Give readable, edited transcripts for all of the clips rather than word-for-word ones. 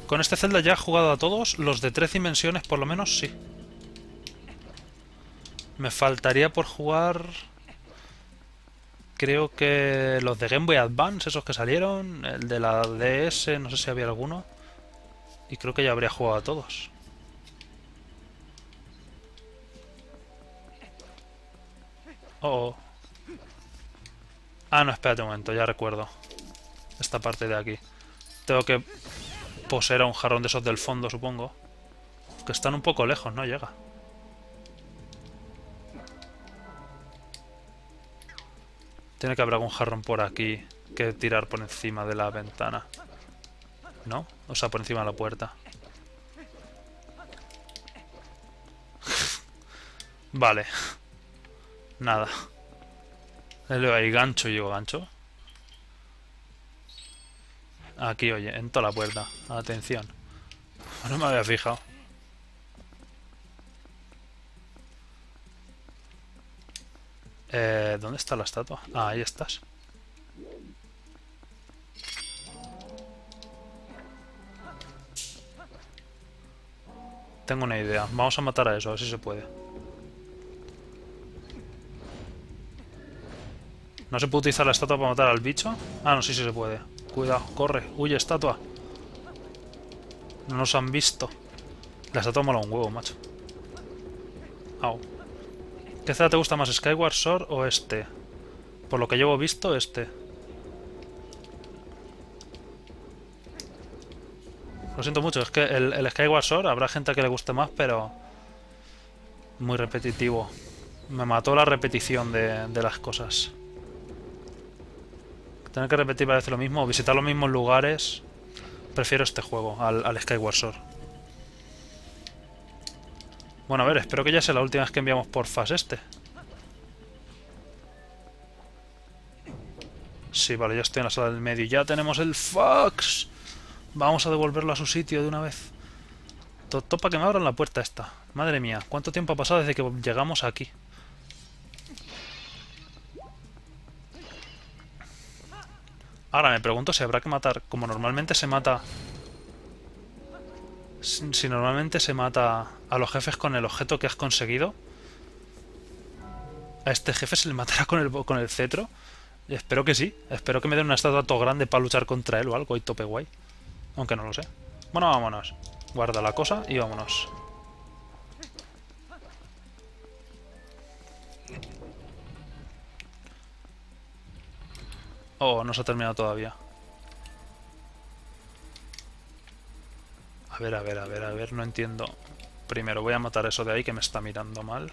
Con este Zelda ya he jugado a todos, los de 3 dimensiones por lo menos sí. Me faltaría por jugar... Creo que los de Game Boy Advance, esos que salieron, el de la DS, no sé si había alguno. Y creo que ya habría jugado a todos. Oh, oh. Ah, no, espérate un momento, ya recuerdo. Esta parte de aquí. Tengo que poseer a un jarrón de esos del fondo, supongo. Que están un poco lejos, no llega. Tiene que haber algún jarrón por aquí que tirar por encima de la ventana. ¿No? O sea, por encima de la puerta. Vale. Nada. Le ahí gancho y yo gancho. Aquí, oye, en toda la puerta. Atención. No me había fijado. ¿Dónde está la estatua? Ah, ahí estás. Tengo una idea. Vamos a matar a eso, a ver si se puede. ¿No se puede utilizar la estatua para matar al bicho? Ah, no, sí, sí se puede. Cuidado, corre, huye, estatua. No nos han visto. La estatua mola un huevo, macho. Au. ¿Qué Zelda te gusta más, Skyward Sword o este? Por lo que llevo visto, este. Lo siento mucho, es que el Skyward Sword habrá gente que le guste más, pero... Muy repetitivo. Me mató la repetición de las cosas. Tener que repetir parece lo mismo, o visitar los mismos lugares. Prefiero este juego al Skyward Sword. Bueno, a ver, espero que ya sea la última vez que enviamos por Fast este. Sí, vale, ya estoy en la sala del medio. Ya tenemos el fax. Vamos a devolverlo a su sitio de una vez. Topa que me abran la puerta esta. Madre mía, ¿cuánto tiempo ha pasado desde que llegamos aquí? Ahora me pregunto si habrá que matar, como normalmente se mata... Si normalmente se mata a los jefes con el objeto que has conseguido, a este jefe se le matará con el cetro. Y espero que sí. Espero que me den una estatua todo grande para luchar contra él o algo y tope guay. Aunque no lo sé. Bueno, vámonos. Guarda la cosa y vámonos. Oh, no se ha terminado todavía. A ver, a ver, a ver, a ver, no entiendo. Primero voy a matar eso de ahí que me está mirando mal.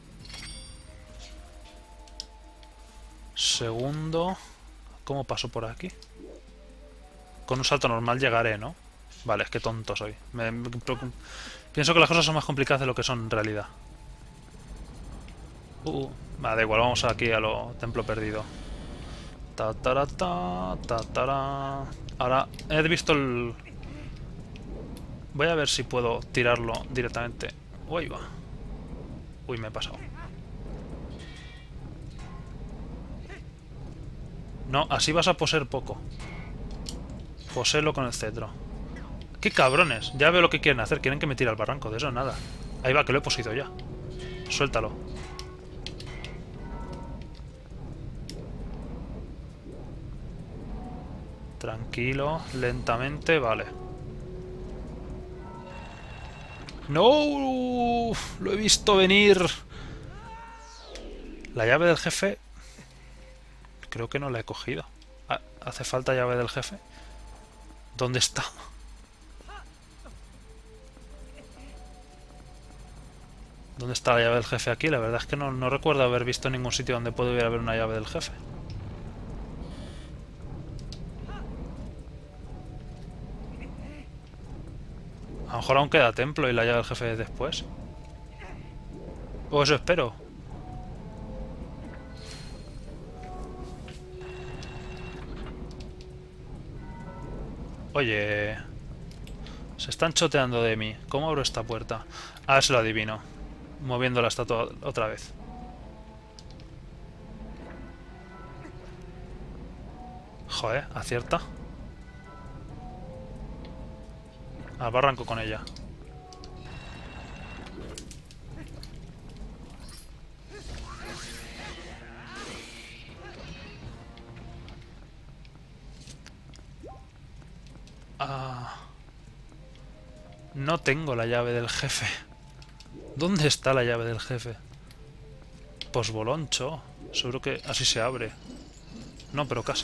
Segundo... ¿Cómo paso por aquí? Con un salto normal llegaré, ¿no? Vale, es que tonto soy. Pienso que las cosas son más complicadas de lo que son en realidad. Vale, da igual, vamos aquí a lo templo perdido. Ta, ta, ta, ta, ta. Ahora, he visto el... Voy a ver si puedo tirarlo directamente. Uy, va. Uy, me he pasado. No, así vas a poseer poco. Poseelo con el cetro. ¡Qué cabrones! Ya veo lo que quieren hacer. Quieren que me tire al barranco. De eso nada. Ahí va, que lo he poseído ya. Suéltalo. Tranquilo, lentamente, vale. ¡No! Lo he visto venir. La llave del jefe... Creo que no la he cogido. ¿Hace falta llave del jefe? ¿Dónde está? ¿Dónde está la llave del jefe aquí? La verdad es que no recuerdo haber visto ningún sitio donde pudiera haber una llave del jefe. A lo mejor aún queda templo y la llave del jefe después. O eso espero. Oye... Se están choteando de mí. ¿Cómo abro esta puerta? A ver si lo adivino. Moviendo la estatua otra vez. Joder, acierta. Al barranco con ella. Ah, no tengo la llave del jefe. ¿Dónde está la llave del jefe? Pues boloncho. Seguro que así se abre. No, pero casi.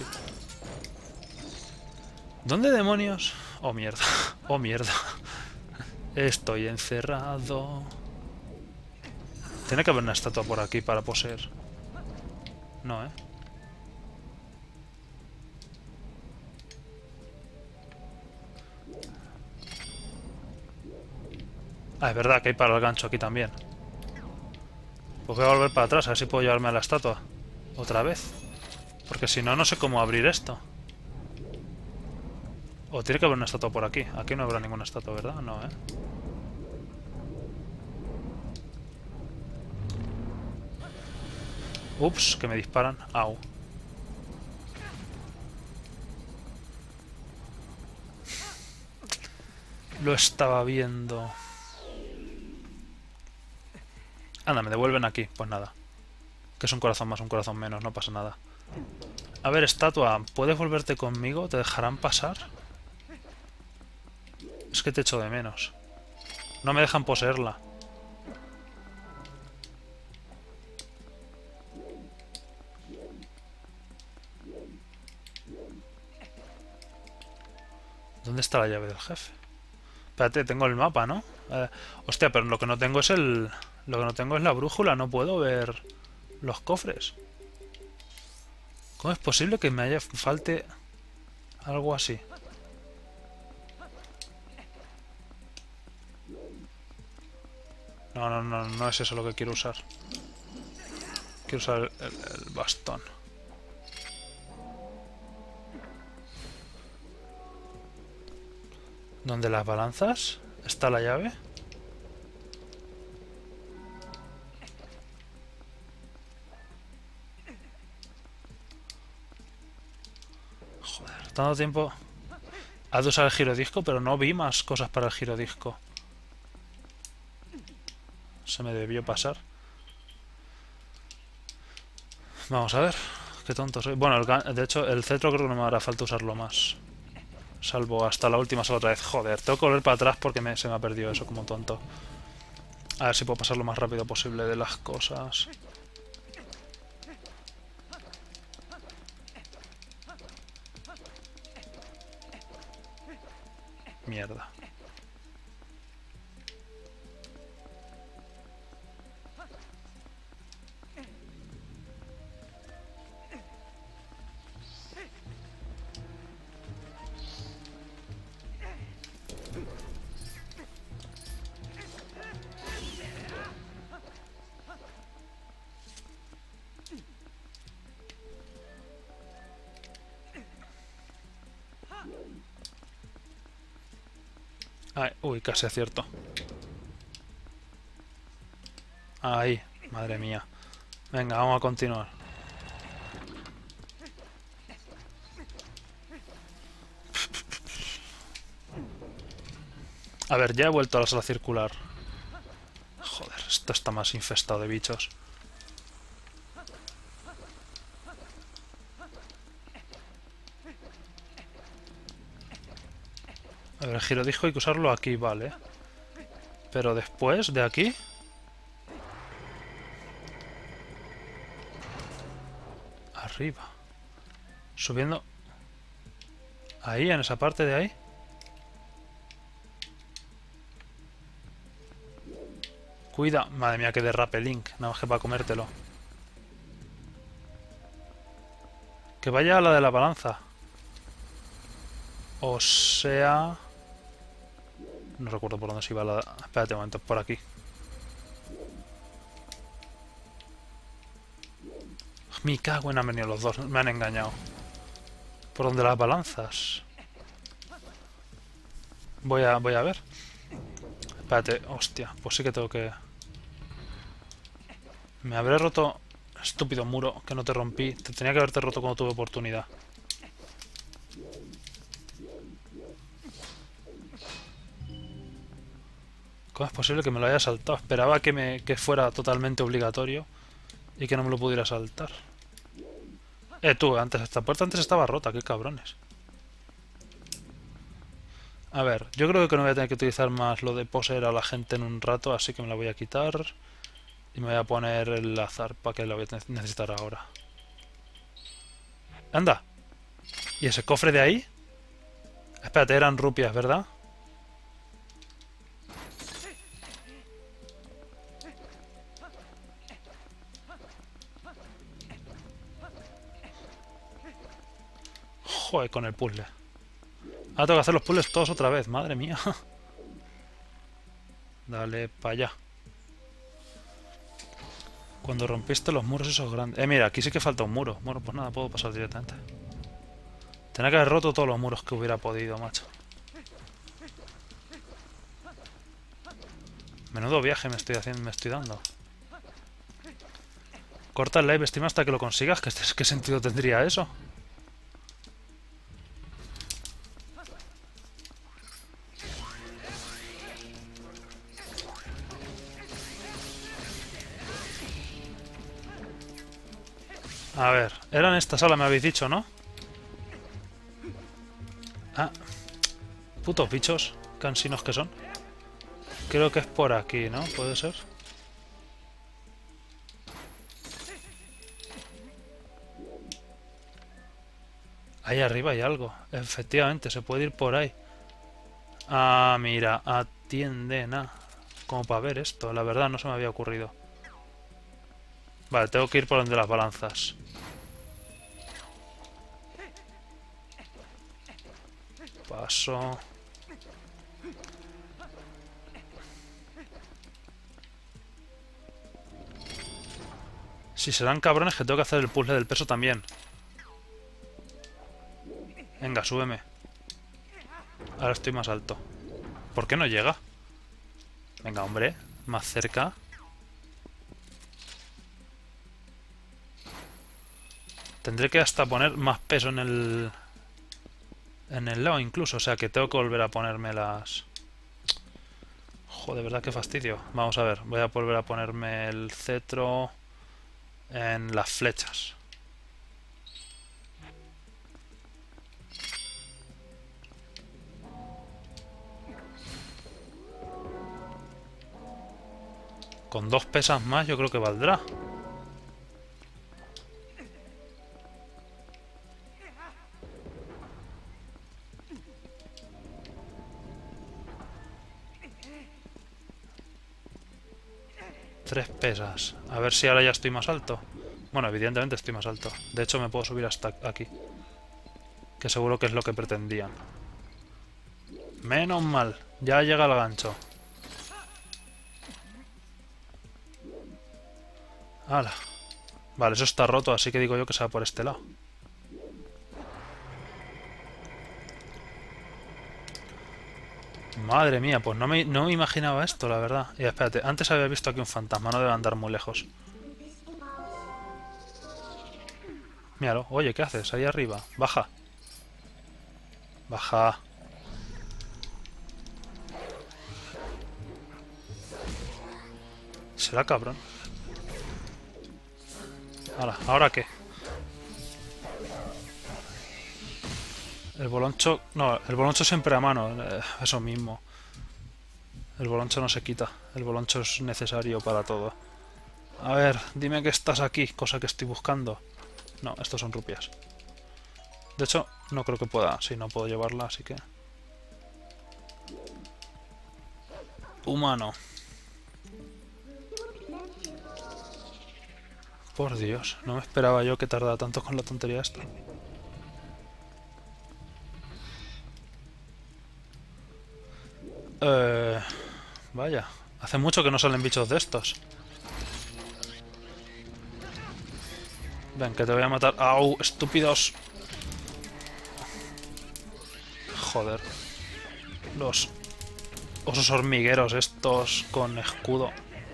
¿Dónde demonios? Oh, mierda. Oh, mierda. Estoy encerrado. Tiene que haber una estatua por aquí para poseer. No, ¿eh? Ah, es verdad que hay para el gancho aquí también. Pues voy a volver para atrás, a ver si puedo llevarme a la estatua. Otra vez. Porque si no, no sé cómo abrir esto. O tiene que haber una estatua por aquí. Aquí no habrá ninguna estatua, ¿verdad? No, ¿eh? Ups, que me disparan. Au. Lo estaba viendo. Anda, me devuelven aquí. Pues nada. Que es un corazón más, un corazón menos. No pasa nada. A ver, estatua. ¿Puedes volverte conmigo? ¿Te dejarán pasar? Es que te echo de menos. No me dejan poseerla. ¿Dónde está la llave del jefe? Espérate, tengo el mapa, ¿no? Hostia, pero lo que no tengo es el... Lo que no tengo es la brújula. No puedo ver los cofres. ¿Cómo es posible que me falte algo así? No, no, no, no es eso lo que quiero usar. Quiero usar el bastón. ¿Dónde las balanzas? ¿Está la llave? Joder, tanto tiempo... Has de usar el girodisco, pero no vi más cosas para el girodisco. Se me debió pasar. Vamos a ver. Qué tonto soy. Bueno, de hecho, el cetro creo que no me hará falta usarlo más. Salvo hasta la última sola otra vez. Joder, tengo que volver para atrás porque se me ha perdido eso como tonto. A ver si puedo pasar lo más rápido posible de las cosas. Mierda. Ay, uy, casi acierto. Ahí, madre mía. Venga, vamos a continuar. A ver, ya he vuelto a la sala circular. Joder, esto está más infestado de bichos. A ver, el girodisco hay que usarlo aquí, vale. Pero después, de aquí... Arriba. Subiendo... Ahí, en esa parte de ahí. Cuida. Madre mía, que derrape Link. Nada más que para comértelo. Que vaya a la de la balanza. O sea... No recuerdo por dónde se iba la... Espérate un momento, por aquí. Me cago en, han venido los dos, me han engañado. ¿Por dónde las balanzas? Voy a ver. Espérate, hostia, pues sí que tengo que... Me habré roto... Estúpido muro, que no te rompí. Te tenía que haberte roto cuando tuve oportunidad. ¿Cómo es posible que me lo haya saltado? Esperaba que fuera totalmente obligatorio y que no me lo pudiera saltar. Tú, antes esta puerta antes estaba rota, qué cabrones. A ver, yo creo que no voy a tener que utilizar más lo de poseer a la gente en un rato, así que me la voy a quitar. Y me voy a poner el zarpa que la voy a necesitar ahora. ¡Anda! ¿Y ese cofre de ahí? Espérate, eran rupias, ¿verdad? Joder, con el puzzle. Ahora tengo que hacer los puzzles todos otra vez, madre mía. Dale, para allá. Cuando rompiste los muros esos grandes... mira, aquí sí que falta un muro. Bueno, pues nada, puedo pasar directamente. Tenía que haber roto todos los muros que hubiera podido, macho. Menudo viaje me estoy haciendo, me estoy dando. Corta el live stream hasta que lo consigas. ¿Qué sentido tendría eso? A ver, era en esta sala me habéis dicho, ¿no? Ah, putos bichos cansinos que son. Creo que es por aquí, ¿no? ¿Puede ser? Ahí arriba hay algo. Efectivamente, se puede ir por ahí. Ah, mira, atiende, nada. Como para ver esto, la verdad no se me había ocurrido. Vale, tengo que ir por donde las balanzas. Paso. Si serán cabrones que tengo que hacer el puzzle del peso también. Venga, súbeme. Ahora estoy más alto. ¿Por qué no llega? Venga, hombre, más cerca. Tendré que hasta poner más peso en el... en el lado incluso, o sea que tengo que volver a ponerme las... Joder, de verdad qué fastidio. Vamos a ver, voy a volver a ponerme el cetro en las flechas. Con 2 pesas más yo creo que valdrá. Tres pesas. A ver si ahora ya estoy más alto. Bueno, evidentemente estoy más alto. De hecho me puedo subir hasta aquí. Que seguro que es lo que pretendían. Menos mal. Ya llega el gancho. ¡Hala! Vale, eso está roto, así que digo yo que se va por este lado. Madre mía, pues no me imaginaba esto, la verdad. Y espérate, antes había visto aquí un fantasma, no debe andar muy lejos. Míralo, oye, ¿qué haces? Ahí arriba, baja. Baja. Será cabrón. Hala, ¿ahora qué? El boloncho... No, el boloncho siempre a mano. Eso mismo. El boloncho no se quita. El boloncho es necesario para todo. A ver, dime que estás aquí, cosa que estoy buscando. No, estos son rupias. De hecho, no creo que pueda. Sí, no puedo llevarla, así que... Humano. Por Dios, no me esperaba yo que tardara tanto con la tontería esta. Vaya, hace mucho que no salen bichos de estos. Ven, que te voy a matar. ¡Au! ¡Estúpidos! Joder. Los osos hormigueros estos con escudo.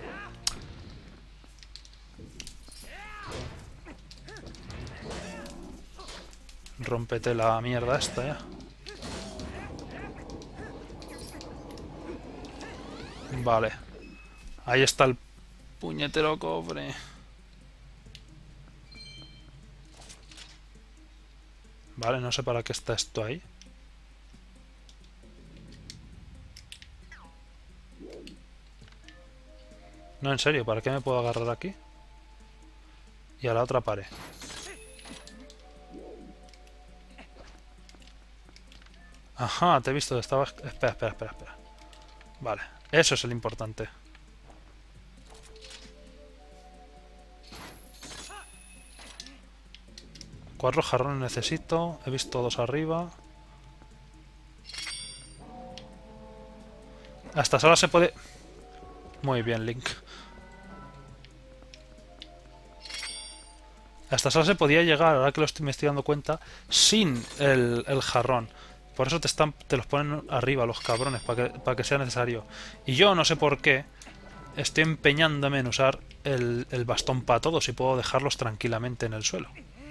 Rómpete la mierda esta ya. Vale. Ahí está el puñetero cofre. Vale, no sé para qué está esto ahí. No, en serio, ¿para qué me puedo agarrar aquí? Y a la otra pared. Ajá, te he visto, estaba... Espera, espera, espera, espera. Vale, eso es el importante. Cuatro jarrones necesito. He visto dos arriba. A estas horas se puede... Muy bien, Link. A estas horas se podía llegar, ahora que me estoy dando cuenta, sin el jarrón. Por eso te los ponen arriba los cabrones, para que sea necesario. Y yo no sé por qué estoy empeñándome en usar el bastón para todos y puedo dejarlos tranquilamente en el suelo.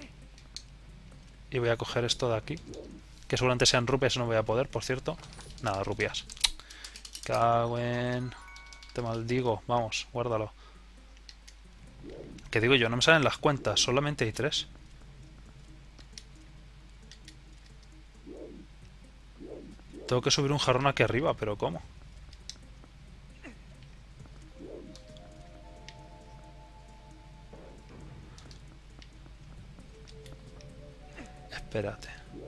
Y voy a coger esto de aquí, que seguramente sean rupias, no voy a poder, por cierto. Nada, rupias. Cago en... Te maldigo, vamos, guárdalo. Que digo yo, no me salen las cuentas, solamente hay 3. Tengo que subir un jarrón aquí arriba, pero ¿cómo? Espérate.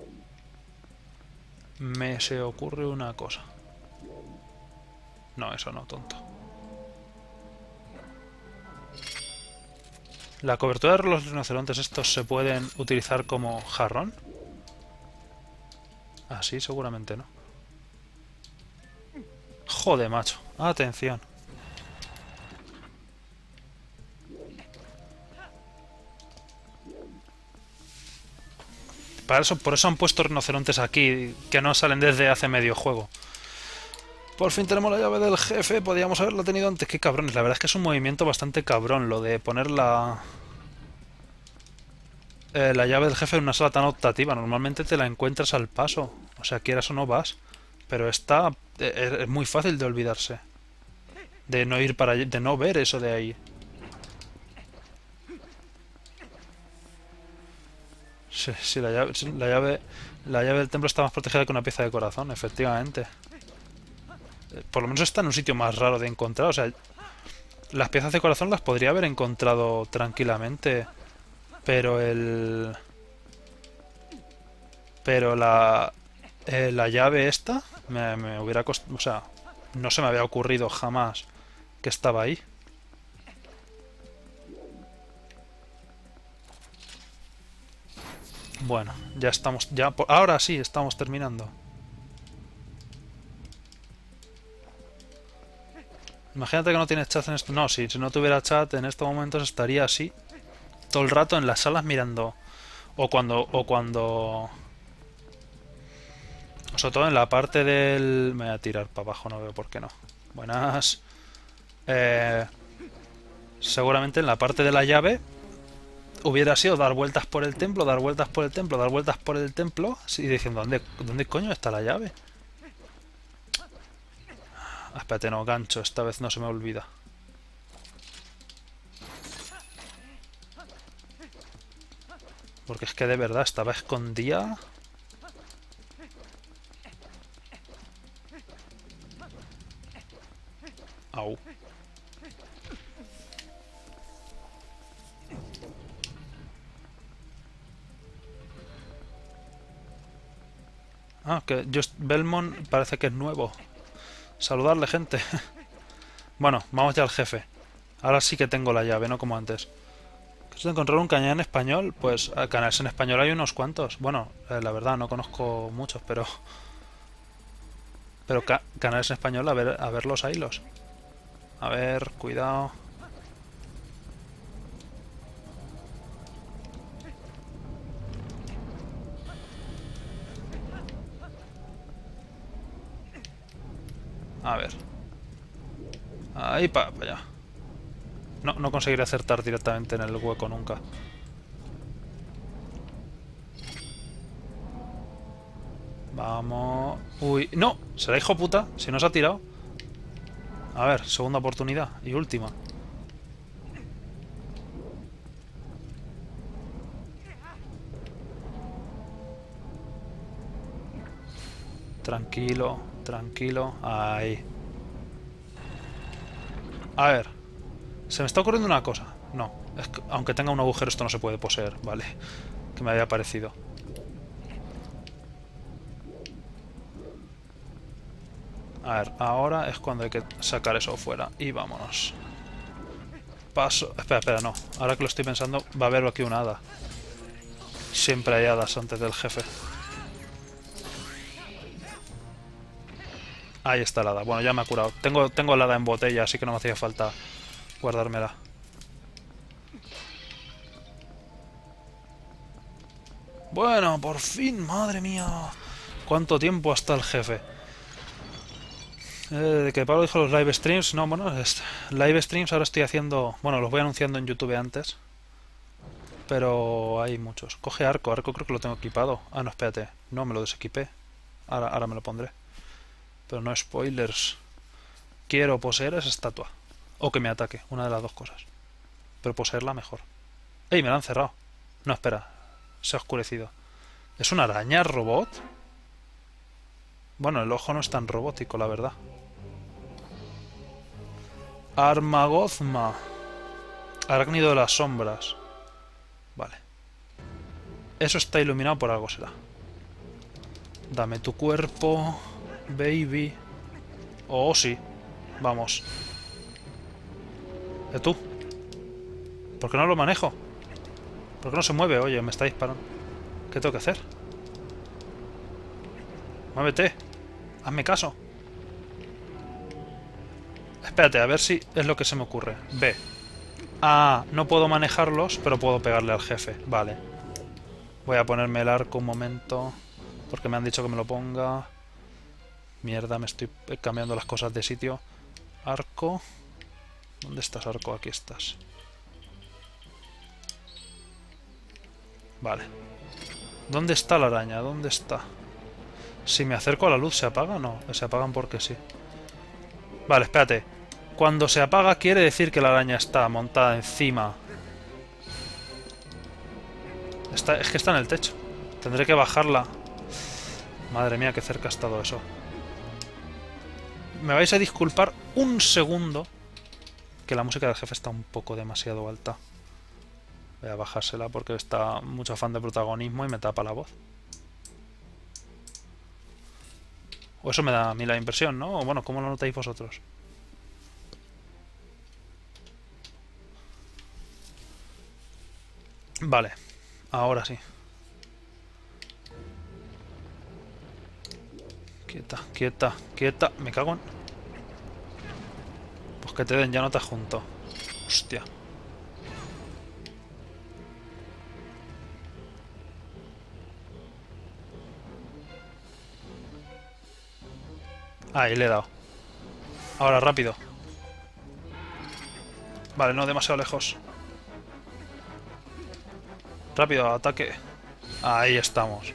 Me se ocurre una cosa. No, eso no, tonto. ¿La cobertura de los rinocerontes estos se pueden utilizar como jarrón? Ah, sí, seguramente no. Joder, macho. Atención. Por eso han puesto rinocerontes aquí, que no salen desde hace medio juego. Por fin tenemos la llave del jefe, podíamos haberla tenido antes. Qué cabrones, la verdad es que es un movimiento bastante cabrón lo de poner la llave del jefe en una sala tan optativa. Normalmente te la encuentras al paso, o sea, quieras o no vas. Pero esta es muy fácil de olvidarse. De no ir para allí, de no ver eso de ahí. Sí, la llave del templo está más protegida que una pieza de corazón, efectivamente. Por lo menos está en un sitio más raro de encontrar. O sea, las piezas de corazón las podría haber encontrado tranquilamente. Pero la llave esta me hubiera costado... O sea, no se me había ocurrido jamás que estaba ahí. Bueno, ya estamos... ahora sí, estamos terminando. Imagínate que no tienes chat en esto. No, si no tuviera chat en estos momentos estaría así todo el rato en las salas mirando. O cuando... Sobre todo en la parte del... Me voy a tirar para abajo, no veo por qué no. Buenas. Seguramente en la parte de la llave hubiera sido dar vueltas por el templo, dar vueltas por el templo, dar vueltas por el templo. Y diciendo, ¿dónde coño está la llave? Espérate, no, gancho, esta vez no se me olvida. Porque es que de verdad estaba escondida. Au. Ah, que Just Belmont parece que es nuevo. Saludarle, gente. Bueno, vamos ya al jefe. Ahora sí que tengo la llave, no como antes. ¿Quieres encontrar un cañón en español? Pues canales en español hay unos cuantos. Bueno, la verdad no conozco muchos, pero... Pero canales en español, a ver los hilos. A ver, cuidado. A ver. Ahí para allá. No conseguiré acertar directamente en el hueco nunca. Vamos... Uy, ¡no! ¿Será hijo puta? Si no se ha tirado. A ver, segunda oportunidad y última. Tranquilo, tranquilo. Ahí. A ver. Se me está ocurriendo una cosa. No. Es que, aunque tenga un agujero, esto no se puede poseer. Vale. Que me había parecido. A ver, ahora es cuando hay que sacar eso fuera. Y vámonos. Paso... Espera, espera, no. Ahora que lo estoy pensando, va a haber aquí una hada. Siempre hay hadas antes del jefe. Ahí está la hada. Bueno, ya me ha curado. Tengo la hada en botella, así que no me hacía falta guardármela. Bueno, por fin, madre mía. ¿Cuánto tiempo hasta el jefe? De que Pablo dijo los live streams. No, bueno, live streams ahora estoy haciendo... Bueno, los voy anunciando en YouTube antes. Pero hay muchos. Coge arco. Arco creo que lo tengo equipado. Ah, no, espérate. No, me lo desequipé. Ahora me lo pondré. Pero no spoilers. Quiero poseer esa estatua. O que me ataque. Una de las dos cosas. Pero poseerla mejor. ¡Ey! Me la han cerrado. No, espera. Se ha oscurecido. ¿Es una araña robot? Bueno, el ojo no es tan robótico, la verdad. Armagozma. Arácnido de las sombras. Vale. Eso está iluminado por algo, será. Dame tu cuerpo, baby. Oh, sí. Vamos. ¿Tú? ¿Por qué no lo manejo? ¿Por qué no se mueve? Oye, me está disparando. ¿Qué tengo que hacer? Muévete. Hazme caso. Espérate, a ver si es lo que se me ocurre. Ve. Ah, no puedo manejarlos, pero puedo pegarle al jefe. Vale. Voy a ponerme el arco un momento. Porque me han dicho que me lo ponga. Mierda, me estoy cambiando las cosas de sitio. Arco. ¿Dónde estás, arco? Aquí estás. Vale. ¿Dónde está la araña? ¿Dónde está? Si me acerco a la luz, ¿se apaga o no? Se apagan porque sí. Vale, espérate. Cuando se apaga quiere decir que la araña está montada encima. Es que está en el techo. Tendré que bajarla. Madre mía, qué cerca ha estado eso. Me vais a disculpar un segundo, que la música del jefe está un poco demasiado alta. Voy a bajársela porque está mucho afán de protagonismo y me tapa la voz. O eso me da a mí la impresión, ¿no? O bueno, ¿cómo lo notáis vosotros? Vale, ahora sí. Quieta, quieta, quieta. Me cago en... Pues que te den, ya no te junto. Hostia. Ahí le he dado. Ahora, rápido. Vale, no demasiado lejos. Rápido, ataque. Ahí estamos.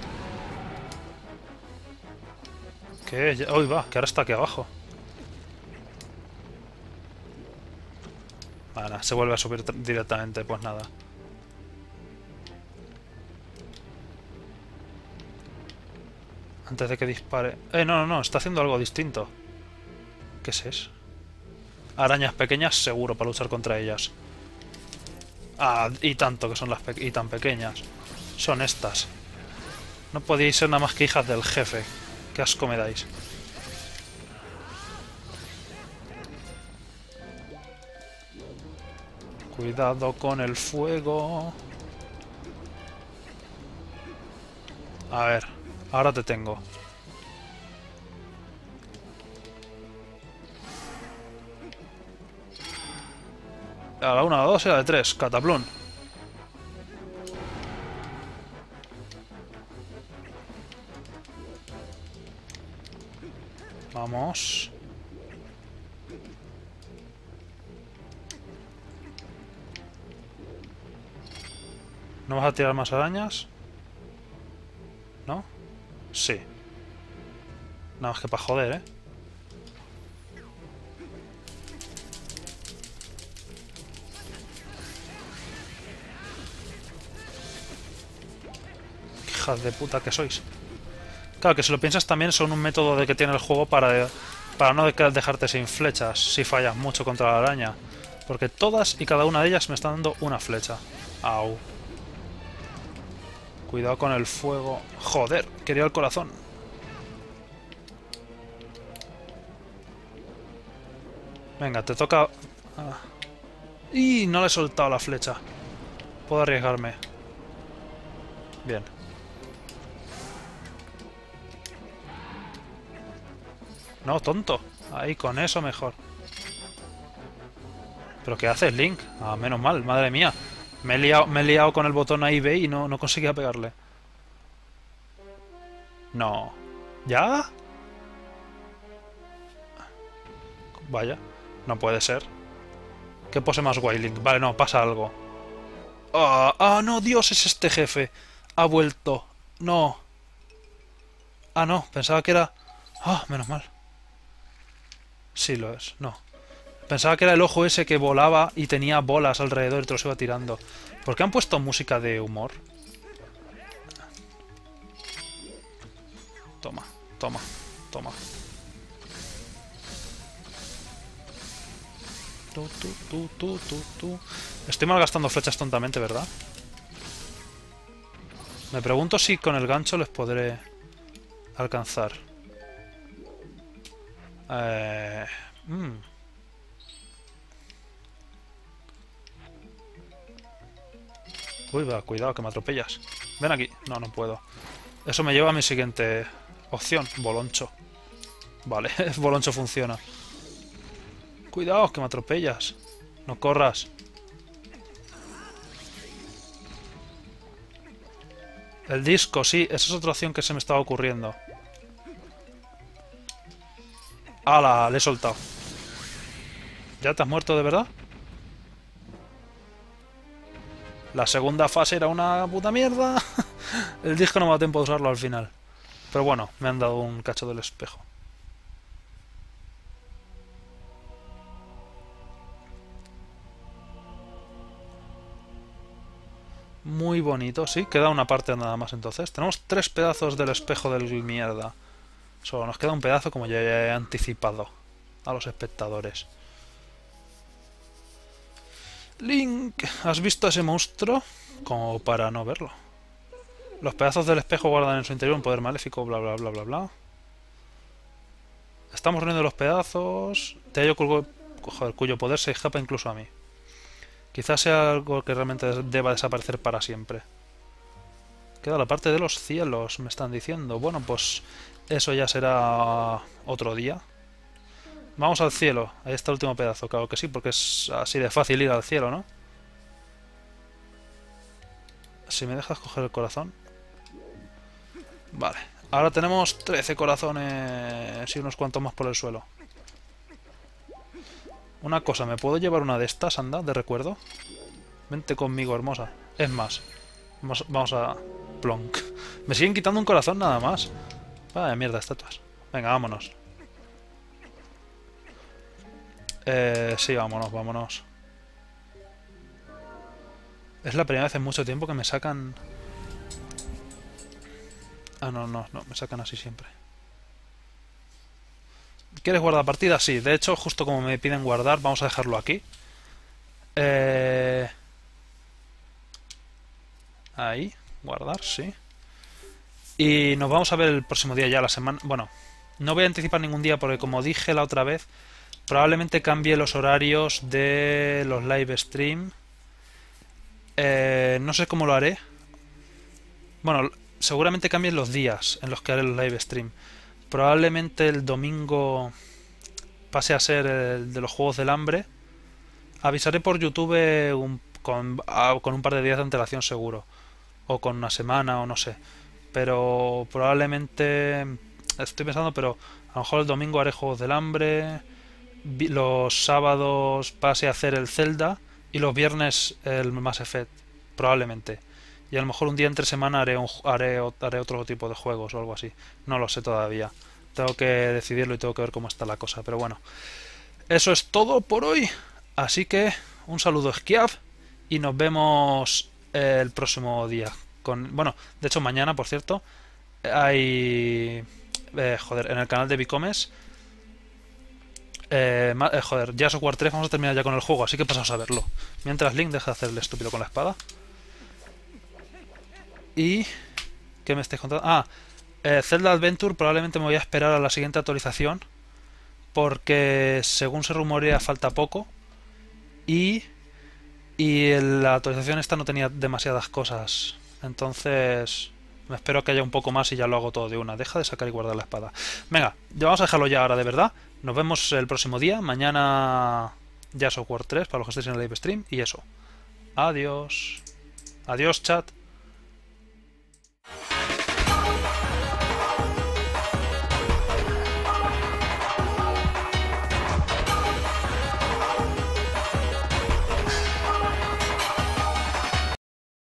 ¿Qué? Uy, va, que ahora está aquí abajo. Vale, se vuelve a subir directamente, pues nada. Antes de que dispare... no, está haciendo algo distinto. ¿Qué es eso? Arañas pequeñas, seguro, para luchar contra ellas. Ah, y tanto que son las y tan pequeñas. Son estas. No podíais ser nada más que hijas del jefe. Qué asco me dais. Cuidado con el fuego. A ver, ahora te tengo. A la 1, a la 2 y a la de 3. Cataplún. Vamos. ¿No vas a tirar más arañas? ¿No? Sí. Nada más que para joder, ¿eh? hijas de puta que sois. Claro, que si lo piensas también son un método de que tiene el juego para no dejarte sin flechas si fallas mucho contra la araña. Porque todas y cada una de ellas me están dando una flecha. Au. Cuidado con el fuego. Joder, quería el corazón. Venga, te toca... Ah. ¡Y! No le he soltado la flecha. Puedo arriesgarme. Bien. No, tonto. Ahí, con eso mejor. ¿Pero qué haces, Link? Ah, menos mal, madre mía. Me he liado con el botón A y B y no conseguía pegarle. No. ¿Ya? Vaya. No puede ser. ¿Qué pose más guay, Link? Vale, no, pasa algo. ¡Ah, no! ¡Dios, es este jefe! Ha vuelto. No. Ah, no, pensaba que era... Ah, menos mal. Sí lo es, no. Pensaba que era el ojo ese que volaba y tenía bolas alrededor y te los iba tirando. ¿Por qué han puesto música de humor? Toma, toma, toma. Estoy malgastando flechas tontamente, ¿verdad? Me pregunto si con el gancho les podré alcanzar. Uy, va, cuidado, que me atropellas. Ven aquí. No, no puedo. Eso me lleva a mi siguiente opción. Boloncho. Vale, Boloncho funciona. Cuidado, que me atropellas. No corras. El disco, sí. Esa es otra opción que se me estaba ocurriendo. ¡Hala! Le he soltado. ¿Ya te has muerto de verdad? La segunda fase era una puta mierda. El disco no me da tiempo de usarlo al final. Pero bueno, me han dado un cacho del espejo. Muy bonito, sí. Queda una parte nada más entonces. Tenemos 3 pedazos del espejo del mierda. Solo nos queda un pedazo como ya he anticipado a los espectadores. Link, ¿has visto a ese monstruo? Como para no verlo. Los pedazos del espejo guardan en su interior un poder maléfico, bla bla bla bla bla. Estamos reuniendo los pedazos. Te hallo cuyo poder se escapa incluso a mí. Quizás sea algo que realmente deba desaparecer para siempre. Queda la parte de los cielos, me están diciendo. Bueno, pues eso ya será otro día. Vamos al cielo. Ahí está el último pedazo, claro que sí, porque es así de fácil ir al cielo, ¿no? Si me dejas coger el corazón. Vale. Ahora tenemos 13 corazones y unos cuantos más por el suelo. Una cosa, ¿me puedo llevar una de estas, anda, de recuerdo? Vente conmigo, hermosa. Es más, vamos a... Plonk. Me siguen quitando un corazón nada más. Vaya mierda, estatuas. Venga, vámonos. Sí, vámonos, vámonos. Es la primera vez en mucho tiempo que me sacan... Ah, no, me sacan así siempre. ¿Quieres guardar partida? Sí, de hecho, justo como me piden guardar, vamos a dejarlo aquí. Ahí, guardar, sí. Y nos vamos a ver el próximo día ya, la semana... Bueno, no voy a anticipar ningún día porque como dije la otra vez, probablemente cambie los horarios de los live stream. No sé cómo lo haré. Bueno, seguramente cambien los días en los que haré los live stream. Probablemente el domingo pase a ser el de los Juegos del Hambre. Avisaré por YouTube con un par de días de antelación seguro. O con una semana o no sé. Pero probablemente... Estoy pensando, pero a lo mejor el domingo haré Juegos del Hambre. Los sábados pase a hacer el Zelda. Y los viernes el Mass Effect. Probablemente. Y a lo mejor un día entre semana haré otro tipo de juegos o algo así. No lo sé todavía. Tengo que decidirlo y tengo que ver cómo está la cosa. Pero bueno. Eso es todo por hoy. Así que un saludo Esquiaf. Y nos vemos el próximo día Bueno, de hecho mañana, por cierto, hay... joder, en el canal de Bicomes... joder, Gears of War 3 vamos a terminar ya con el juego, así que pasamos a verlo. Mientras Link deja de hacer el estúpido con la espada. Y... ¿qué me estáis contando? Ah, Zelda Adventure probablemente me voy a esperar a la siguiente actualización. Porque según se rumorea falta poco. Y la actualización esta no tenía demasiadas cosas. Entonces me espero que haya un poco más y ya lo hago todo de una. Deja de sacar y guardar la espada. Venga, ya vamos a dejarlo ya ahora de verdad. Nos vemos el próximo día. Mañana ya Gears of War 3 para los que estéis en el live stream. Y eso. Adiós. Adiós, chat.